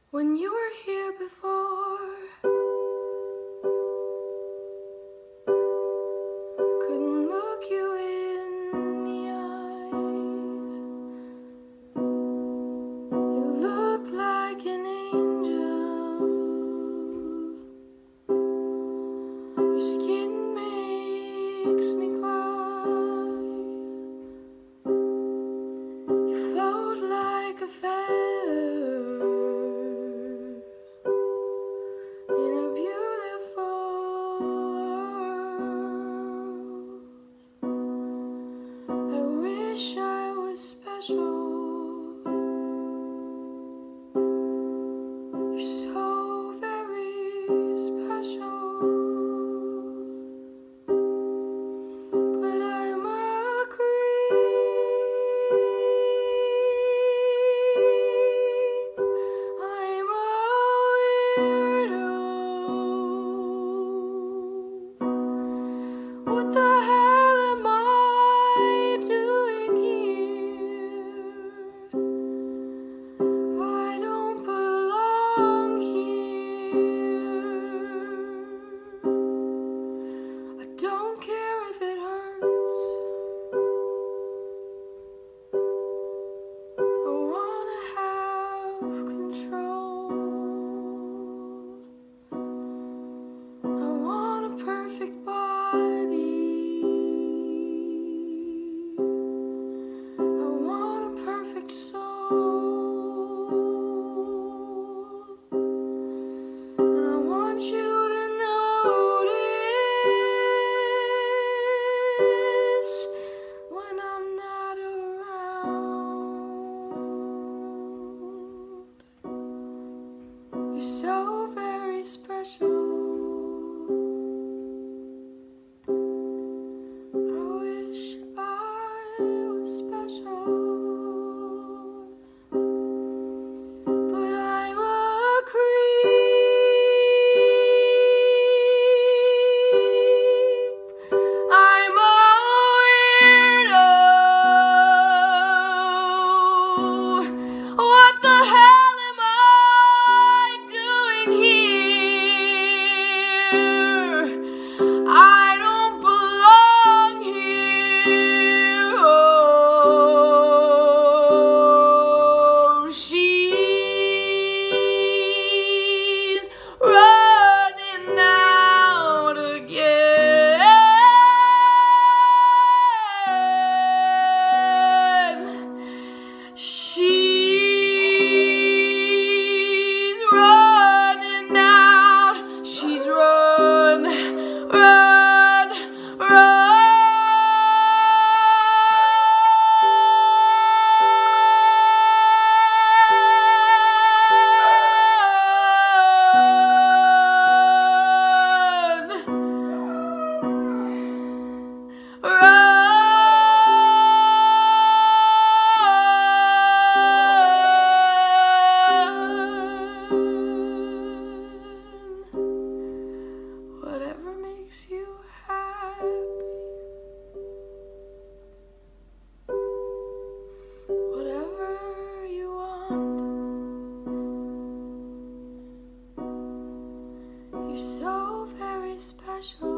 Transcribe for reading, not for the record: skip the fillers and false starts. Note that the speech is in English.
When you were here before, couldn't look you in the eye. You look like an angel. Your skin makes me cry. You float like a feather in a beautiful world. I wish I was special. You're so very special. But I'm a creep. I'm a weirdo. What the hell am I doing here? I don't belong here. I don't care if it hurts. I wanna have control. I want a perfect body. I want a perfect soul. And I want you to notice when I'm not around. You're so very special. I wish I was special. But I'm a creep. I'm a weirdo. What the hell am I doing here? I don't belong here. Oh, she's running out again. She's running out. She's run, run, run. Whatever makes you happy, whatever you want. You're so very special.